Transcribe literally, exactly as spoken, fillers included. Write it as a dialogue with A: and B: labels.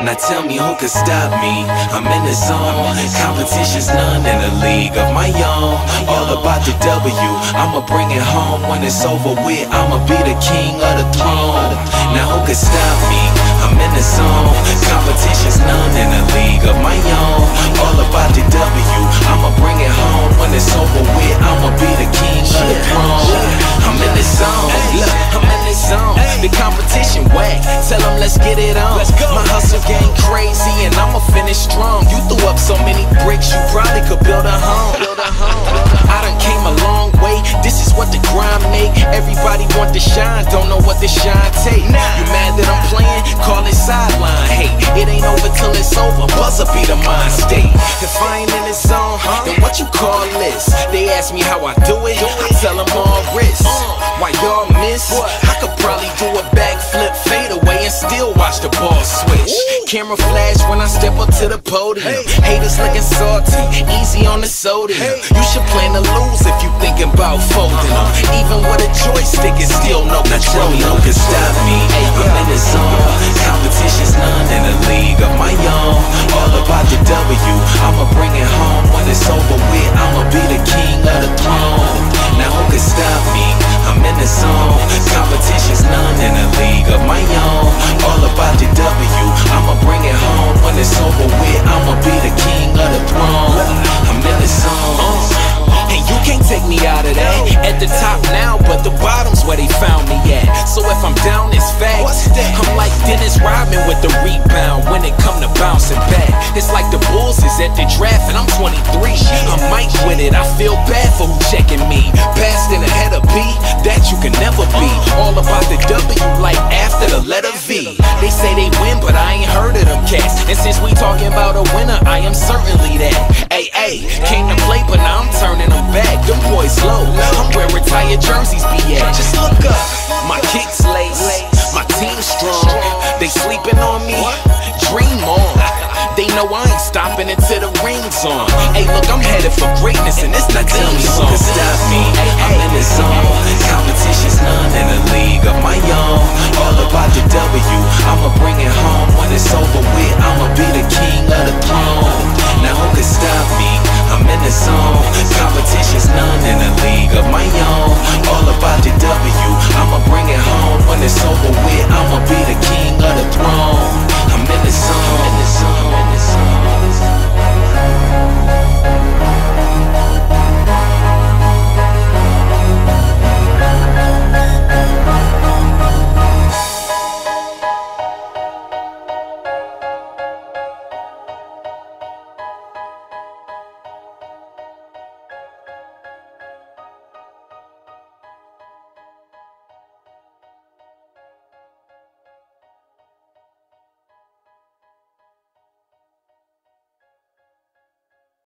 A: Now tell me who could stop me? I'm in the zone. Competition's none in a league of my own. All about the W, I'ma bring it home. When it's over with, I'ma be the king of the throne. Now who could stop me? I'm in the zone. Competition's none in a league of my own. All about the W, I'ma bring it home. When it's over with, I'ma be the king of the throne. I'm in the zone. Look, I'm in the zone. The competition whack. Tell them let's get it on. My hustle game crazy and I'ma finish strong. You threw up so many bricks, you probably could build a home. Build a home. I done came a long way. This is what the grind make. Everybody want to shine, don't know what the shine take. You mad that I'm playing? Call it sideline hate. It ain't over till it's over. Buzzer be the mind state. If I ain't in the zone, then what you call this? They ask me how I do it. I tell them all wrist. Why y'all miss? I could probably do a backflip, fade away, and still watch the ball switch. Camera flash when I step up to the podium. Haters looking salty, easy on the sodium. You should plan to lose if you thinking about folding them. Even with a joystick, it's still no control. Now tell me who can stop me? I'm in the zone. Competition's none in a league of my own. All about the W, I'ma bring it home. When it's over with, I'ma be the king of the throne. Now who can stop me? I'm in the zone. Competition's none in a league of my own. All about the W, I'ma bring it home. When it's over with, I'ma be the king of the throne. I'm in the zone. And you can't take me out of that. At the top now, but the bottom's where they found me at. So if I'm down, it's facts. I'm like Dennis Rodman with the rebound when it come to bouncing back. It's like the Bulls is at the draft and I'm twenty-three. I'm Mike with it, I feel bad for who checking me. Passed in ahead of B, that you can never be. All about the W like after the letter V. They say they win, but I ain't heard of them cats. And since we talking about a winner, I am certainly that. Ay, ay, came to play, but now I'm turning them back. Them boys low, I'm where retired jerseys be at. Just look up, my kicks lace, my team strong. They sleeping on me, dream on. They know I ain't stopping until the ring's on. Hey, look, I'm headed for greatness, and it's not team song. Who can stop me? I'm in the zone. Competition's none in a league of my own. All about the W, I'ma bring it home. When it's over with, I'ma be the king of the throne. Now who can